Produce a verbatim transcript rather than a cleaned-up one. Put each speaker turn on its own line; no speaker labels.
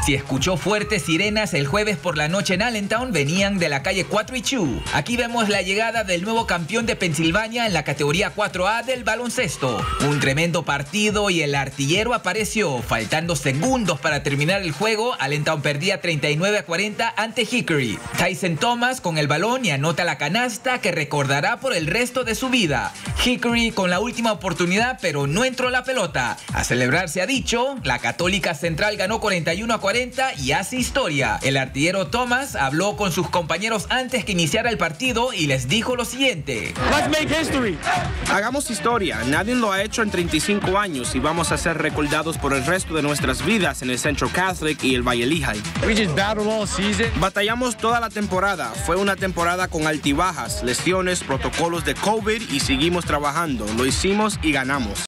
Si escuchó fuertes sirenas el jueves por la noche en Allentown, venían de la calle cuatro y dos. Aquí vemos la llegada del nuevo campeón de Pensilvania en la categoría cuatro A del baloncesto. Un tremendo partido y el artillero apareció. Faltando segundos para terminar el juego, Allentown perdía treinta y nueve a cuarenta ante Hickory. Tyson Thomas con el balón y anota la canasta que recordará por el resto de su vida. Hickory con la última oportunidad, pero no entró la pelota. A celebrar se ha dicho, la Católica Central ganó cuarenta y uno a cuarenta y hace historia. El artillero Thomas habló con sus compañeros antes que iniciara el partido y les dijo lo siguiente.
Let's make history.
Hagamos historia. Nadie lo ha hecho en treinta y cinco años y vamos a ser recordados por el resto de nuestras vidas en el Central Catholic y el Valle Lehigh.
We just battled all season.
Batallamos toda la temporada. Fue una temporada con altibajas, lesiones, protocolos de COVID y seguimos trabajando. Lo hicimos y ganamos.